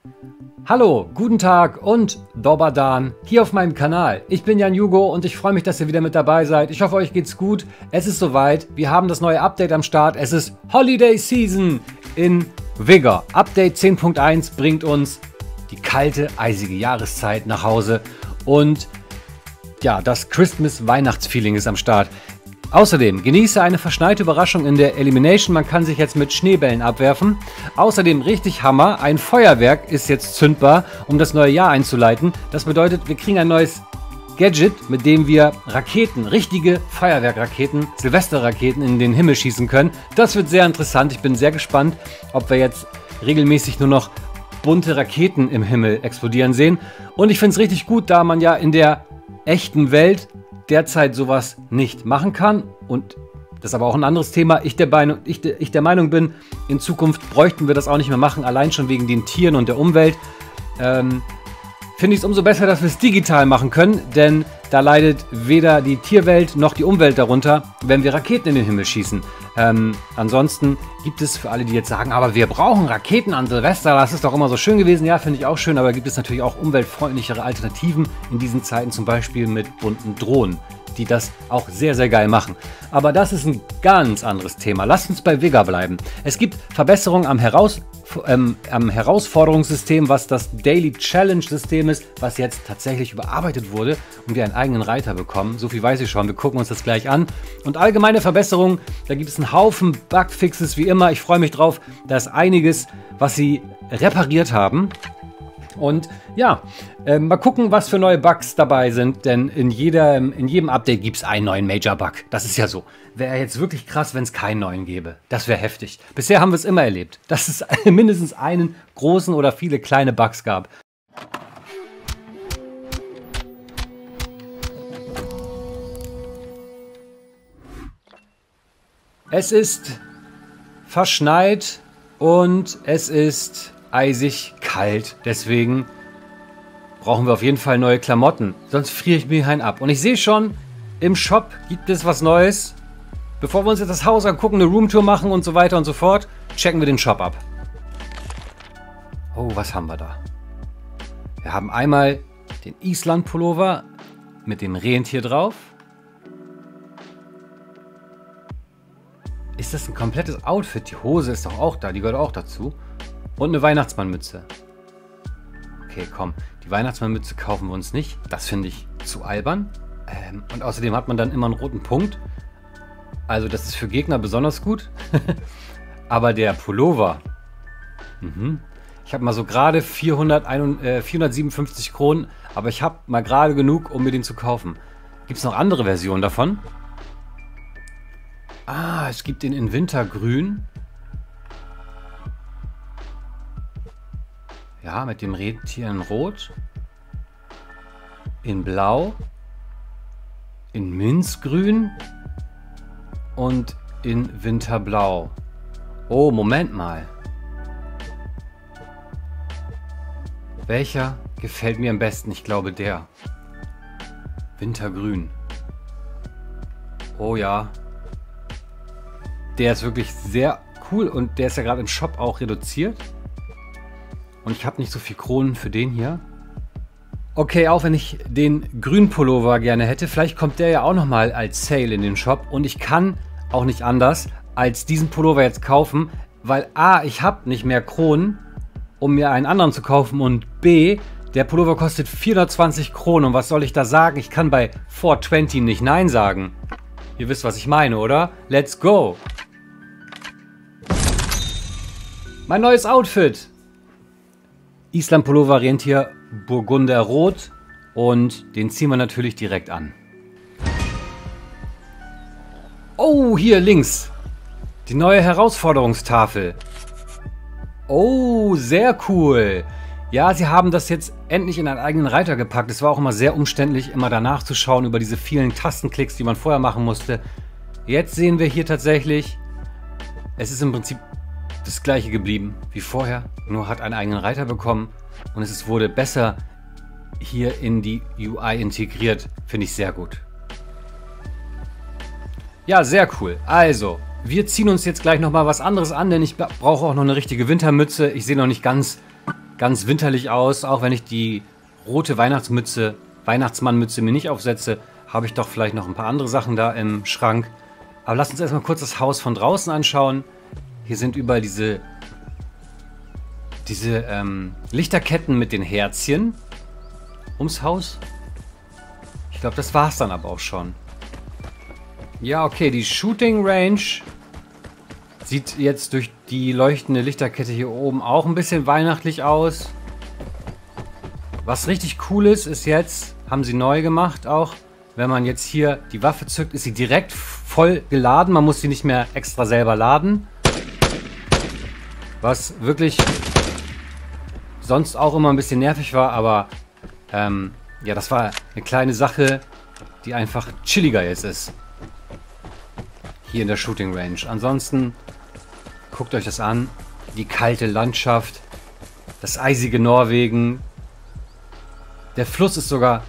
Hallo, guten Tag und Dobar Dan hier auf meinem Kanal. Ich bin Jan Jugo und ich freue mich, dass ihr wieder mit dabei seid. Ich hoffe, euch geht's gut. Es ist soweit. Wir haben das neue Update am Start. Es ist Holiday Season in Vigor. Update 10.1 bringt uns die kalte, eisige Jahreszeit nach Hause und ja, das Christmas-Weihnachtsfeeling ist am Start. Außerdem genieße eine verschneite Überraschung in der Elimination. Man kann sich jetzt mit Schneebällen abwerfen. Außerdem richtig Hammer. Ein Feuerwerk ist jetzt zündbar, um das neue Jahr einzuleiten. Das bedeutet, wir kriegen ein neues Gadget, mit dem wir Raketen, richtige Feuerwerkraketen, Silvesterraketen in den Himmel schießen können. Das wird sehr interessant. Ich bin sehr gespannt, ob wir jetzt regelmäßig nur noch bunte Raketen im Himmel explodieren sehen. Und ich finde es richtig gut, da man ja in der echten Welt derzeit sowas nicht machen kann, und das ist aber auch ein anderes Thema. Ich der Meinung bin, in Zukunft bräuchten wir das auch nicht mehr machen, allein schon wegen den Tieren und der Umwelt. Finde ich es umso besser, dass wir es digital machen können, denn da leidet weder die Tierwelt noch die Umwelt darunter, wenn wir Raketen in den Himmel schießen. Ansonsten gibt es für alle, die jetzt sagen, aber wir brauchen Raketen an Silvester, das ist doch immer so schön gewesen. Ja, finde ich auch schön, aber gibt es natürlich auch umweltfreundlichere Alternativen in diesen Zeiten, zum Beispiel mit bunten Drohnen, die das auch sehr, sehr geil machen. Aber das ist ein ganz anderes Thema. Lasst uns bei Vigor bleiben. Es gibt Verbesserungen am Herausforderungssystem, was das Daily Challenge System ist, was jetzt tatsächlich überarbeitet wurde und wir einen eigenen Reiter bekommen. So viel weiß ich schon. Wir gucken uns das gleich an. Und allgemeine Verbesserungen, da gibt es einen Haufen Bugfixes wie immer. Ich freue mich drauf. Da ist einiges, was sie repariert haben. Und ja, mal gucken, was für neue Bugs dabei sind, denn in jedem Update gibt es einen neuen Major-Bug. Das ist ja so. Wäre jetzt wirklich krass, wenn es keinen neuen gäbe. Das wäre heftig. Bisher haben wir es immer erlebt, dass es mindestens einen großen oder viele kleine Bugs gab. Es ist verschneit und es ist eisig kalt, deswegen brauchen wir auf jeden Fall neue Klamotten, sonst friere ich mir einen ab. Und ich sehe schon, im Shop gibt es was Neues. Bevor wir uns jetzt das Haus angucken, eine Roomtour machen und so weiter und so fort, checken wir den Shop ab. Oh, was haben wir da? Wir haben einmal den Island-Pullover mit dem Rentier drauf. Ist das ein komplettes Outfit? Die Hose ist doch auch da, die gehört auch dazu. Und eine Weihnachtsmannmütze. Okay, komm. Die Weihnachtsmannmütze kaufen wir uns nicht. Das finde ich zu albern. Und außerdem hat man dann immer einen roten Punkt. Also das ist für Gegner besonders gut. Aber der Pullover. Ich habe mal so gerade 457 Kronen. Aber ich habe mal gerade genug, um mir den zu kaufen. Gibt es noch andere Versionen davon? Ah, es gibt den in Wintergrün. Ja, mit dem Rentier in Rot, in Blau, in Minzgrün und in Winterblau. Oh, Moment mal. Welcher gefällt mir am besten? Ich glaube der. Wintergrün. Oh ja. Der ist wirklich sehr cool und der ist ja gerade im Shop auch reduziert. Und ich habe nicht so viel Kronen für den hier. Okay, auch wenn ich den grünen Pullover gerne hätte, vielleicht kommt der ja auch nochmal als Sale in den Shop. Und ich kann auch nicht anders, als diesen Pullover jetzt kaufen, weil A, ich habe nicht mehr Kronen, um mir einen anderen zu kaufen. Und B, der Pullover kostet 420 Kronen. Und was soll ich da sagen? Ich kann bei 420 nicht Nein sagen. Ihr wisst, was ich meine, oder? Let's go! Mein neues Outfit! Island Pullover Rentier Burgunder Rot und den ziehen wir natürlich direkt an. Oh, hier links. Die neue Herausforderungstafel. Oh, sehr cool. Ja, sie haben das jetzt endlich in einen eigenen Reiter gepackt. Es war auch immer sehr umständlich, immer danach zu schauen über diese vielen Tastenklicks, die man vorher machen musste. Jetzt sehen wir hier tatsächlich, es ist im Prinzip das gleiche geblieben wie vorher, nur hat einen eigenen Reiter bekommen und es wurde besser hier in die UI integriert. Finde ich sehr gut. Ja, sehr cool. Also, wir ziehen uns jetzt gleich nochmal was anderes an, denn ich brauche auch noch eine richtige Wintermütze. Ich sehe noch nicht ganz ganz winterlich aus. Auch wenn ich die rote Weihnachtsmannmütze mir nicht aufsetze, habe ich doch vielleicht noch ein paar andere Sachen da im Schrank. Aber lasst uns erstmal kurz das Haus von draußen anschauen. Hier sind überall diese Lichterketten mit den Herzchen ums Haus. Ich glaube, das war es dann aber auch schon. Ja, okay, die Shooting Range sieht jetzt durch die leuchtende Lichterkette hier oben auch ein bisschen weihnachtlich aus. Was richtig cool ist jetzt, haben sie neu gemacht auch, wenn man jetzt hier die Waffe zückt, ist sie direkt voll geladen. Man muss sie nicht mehr extra selber laden. Was wirklich sonst auch immer ein bisschen nervig war, aber ja, das war eine kleine Sache, die einfach chilliger jetzt ist. Hier in der Shooting Range. Ansonsten guckt euch das an. Die kalte Landschaft. Das eisige Norwegen. Der Fluss ist sogar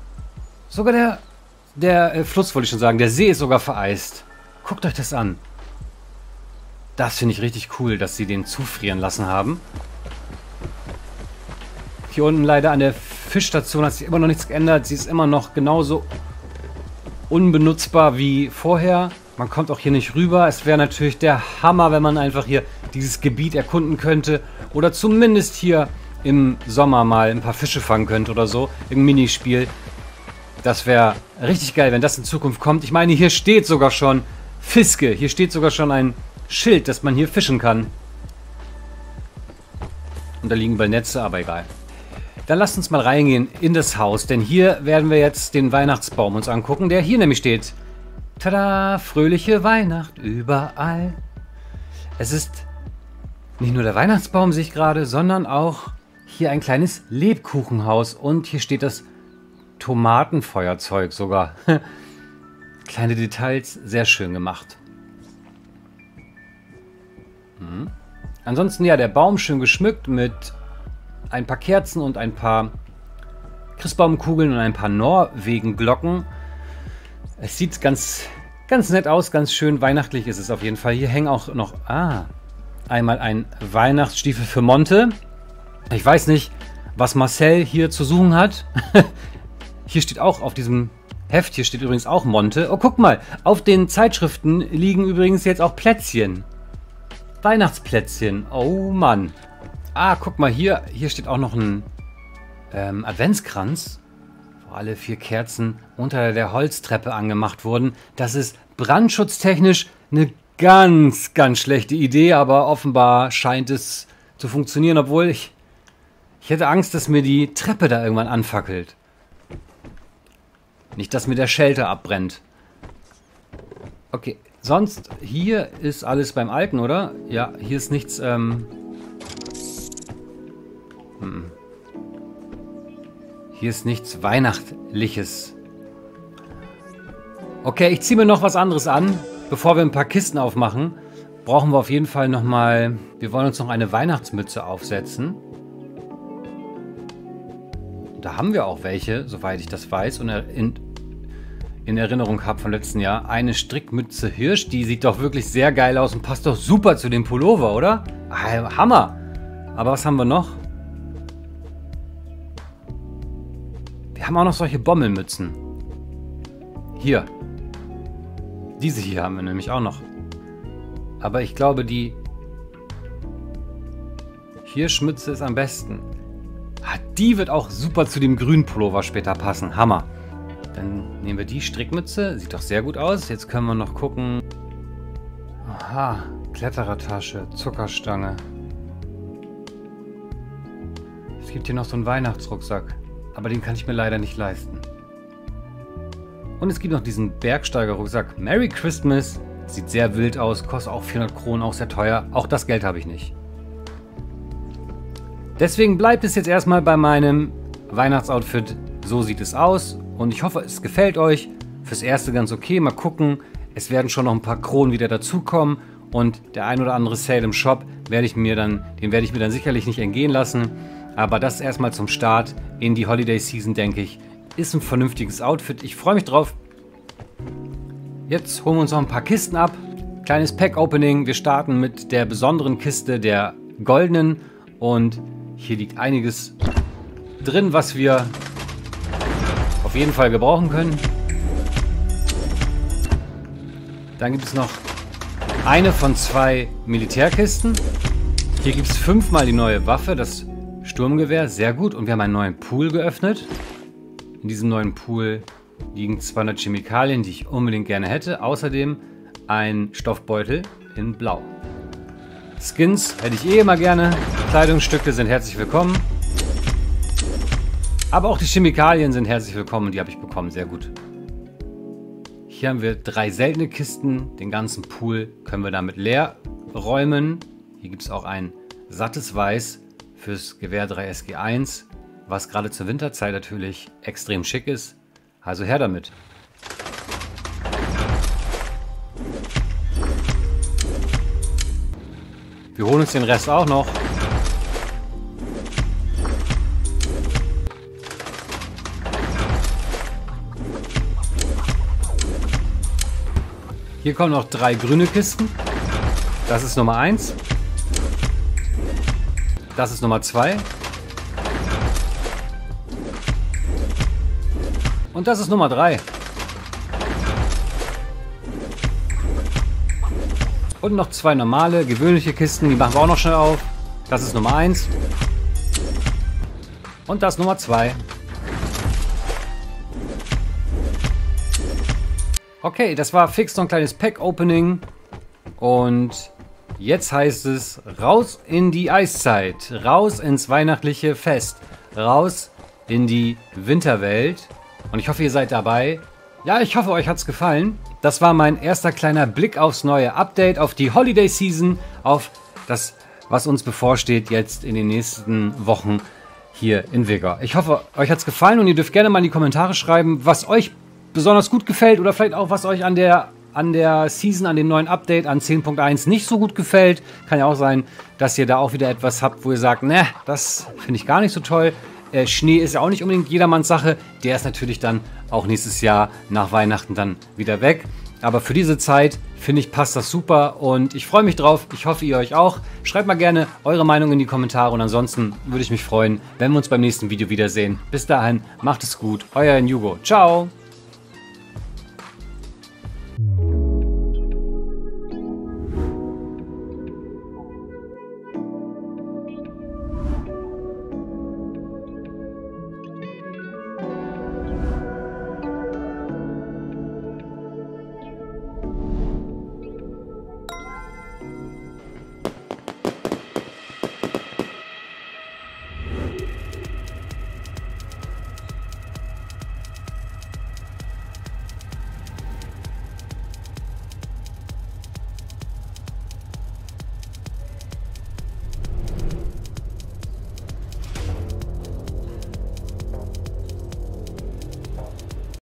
der Fluss wollte ich schon sagen. Der See ist sogar vereist. Guckt euch das an. Das finde ich richtig cool, dass sie den zufrieren lassen haben. Hier unten leider an der Fischstation hat sich immer noch nichts geändert. Sie ist immer noch genauso unbenutzbar wie vorher. Man kommt auch hier nicht rüber. Es wäre natürlich der Hammer, wenn man einfach hier dieses Gebiet erkunden könnte. Oder zumindest hier im Sommer mal ein paar Fische fangen könnte oder so. Im Minispiel. Das wäre richtig geil, wenn das in Zukunft kommt. Ich meine, hier steht sogar schon Fiske. Hier steht sogar schon ein Schild, dass man hier fischen kann. Und da liegen bald Netze, aber egal. Dann lasst uns mal reingehen in das Haus. Denn hier werden wir jetzt den Weihnachtsbaum uns angucken, der hier nämlich steht. Tada, fröhliche Weihnacht überall. Es ist nicht nur der Weihnachtsbaum, sehe ich gerade, sondern auch hier ein kleines Lebkuchenhaus. Und hier steht das Tomatenfeuerzeug sogar. Kleine Details, sehr schön gemacht. Ansonsten ja, der Baum schön geschmückt mit ein paar Kerzen und ein paar Christbaumkugeln und ein paar Norwegen-Glocken. Es sieht ganz nett aus, ganz schön weihnachtlich ist es auf jeden Fall. Hier hängen auch noch einmal ein Weihnachtsstiefel für Monte. Ich weiß nicht, was Marcel hier zu suchen hat. Hier steht auch auf diesem Heft, hier steht übrigens auch Monte. Oh, guck mal, auf den Zeitschriften liegen übrigens jetzt auch Plätzchen. Weihnachtsplätzchen. Oh Mann. Ah, guck mal, hier steht auch noch ein Adventskranz, wo alle 4 Kerzen unter der Holztreppe angemacht wurden. Das ist brandschutztechnisch eine ganz schlechte Idee, aber offenbar scheint es zu funktionieren, obwohl ich hätte Angst, dass mir die Treppe da irgendwann anfackelt. Nicht, dass mir der Shelter abbrennt. Okay, sonst hier ist alles beim Alten, oder? Ja, hier ist nichts, Hier ist nichts Weihnachtliches. Okay, ich ziehe mir noch was anderes an. Bevor wir ein paar Kisten aufmachen, brauchen wir auf jeden Fall nochmal... Wir wollen uns noch eine Weihnachtsmütze aufsetzen. Da haben wir auch welche, soweit ich das weiß und in Erinnerung habe vom letzten Jahr. Eine Strickmütze Hirsch, die sieht doch wirklich sehr geil aus und passt doch super zu dem Pullover, oder? Hammer! Aber was haben wir noch? Wir haben auch noch solche Bommelmützen. Hier. Diese hier haben wir nämlich auch noch. Aber ich glaube, die Hirschmütze ist am besten. Die wird auch super zu dem grünen Pullover später passen. Hammer. Dann nehmen wir die Strickmütze. Sieht doch sehr gut aus. Jetzt können wir noch gucken. Aha. Kletterertasche. Zuckerstange. Es gibt hier noch so einen Weihnachtsrucksack. Aber den kann ich mir leider nicht leisten. Und es gibt noch diesen Bergsteiger-Rucksack. Merry Christmas. Sieht sehr wild aus. Kostet auch 400 Kronen. Auch sehr teuer. Auch das Geld habe ich nicht. Deswegen bleibt es jetzt erstmal bei meinem Weihnachtsoutfit. So sieht es aus. Und ich hoffe, es gefällt euch. Fürs Erste ganz okay. Mal gucken. Es werden schon noch ein paar Kronen wieder dazukommen. Und der ein oder andere Sale im Shop den werde ich mir dann sicherlich nicht entgehen lassen. Aber das erstmal zum Start in die Holiday Season, denke ich, ist ein vernünftiges Outfit. Ich freue mich drauf. Jetzt holen wir uns noch ein paar Kisten ab. Kleines Pack-Opening. Wir starten mit der besonderen Kiste, der goldenen. Und Hier liegt einiges drin, was wir auf jeden Fall gebrauchen können. Dann gibt es noch eine von 2 Militärkisten. Hier gibt es 5-mal die neue Waffe, das Sturmgewehr. Sehr gut. Und wir haben einen neuen Pool geöffnet. In diesem neuen Pool liegen 200 Chemikalien, die ich unbedingt gerne hätte. Außerdem ein Stoffbeutel in Blau. Skins hätte ich eh immer gerne. Kleidungsstücke sind herzlich willkommen. Aber auch die Chemikalien sind herzlich willkommen. Die habe ich bekommen. Sehr gut. Hier haben wir 3 seltene Kisten. Den ganzen Pool können wir damit leer räumen. Hier gibt es auch ein sattes Weiß fürs Gewehr 3 SG1, was gerade zur Winterzeit natürlich extrem schick ist. Also her damit. Wir holen uns den Rest auch noch. Hier kommen noch 3 grüne Kisten. Das ist Nummer 1. Das ist Nummer 2. Und das ist Nummer 3. Und noch 2 normale, gewöhnliche Kisten. Die machen wir auch noch schnell auf. Das ist Nummer 1. Und das Nummer 2. Okay, das war fix so ein kleines Pack-Opening. Und jetzt heißt es, raus in die Eiszeit, raus ins weihnachtliche Fest, raus in die Winterwelt. Und ich hoffe, ihr seid dabei. Ja, ich hoffe, euch hat es gefallen. Das war mein erster kleiner Blick aufs neue Update, auf die Holiday Season, auf das, was uns bevorsteht jetzt in den nächsten Wochen hier in Vigor. Ich hoffe, euch hat es gefallen und ihr dürft gerne mal in die Kommentare schreiben, was euch besonders gut gefällt oder vielleicht auch, was euch an der Season, an dem neuen Update, an 10.1 nicht so gut gefällt. Kann ja auch sein, dass ihr da auch wieder etwas habt, wo ihr sagt, ne, das finde ich gar nicht so toll. Schnee ist ja auch nicht unbedingt jedermanns Sache. Der ist natürlich dann auch nächstes Jahr nach Weihnachten dann wieder weg. Aber für diese Zeit, finde ich, passt das super und ich freue mich drauf. Ich hoffe, ihr euch auch. Schreibt mal gerne eure Meinung in die Kommentare und ansonsten würde ich mich freuen, wenn wir uns beim nächsten Video wiedersehen. Bis dahin, macht es gut. Euer Hugo. Ciao.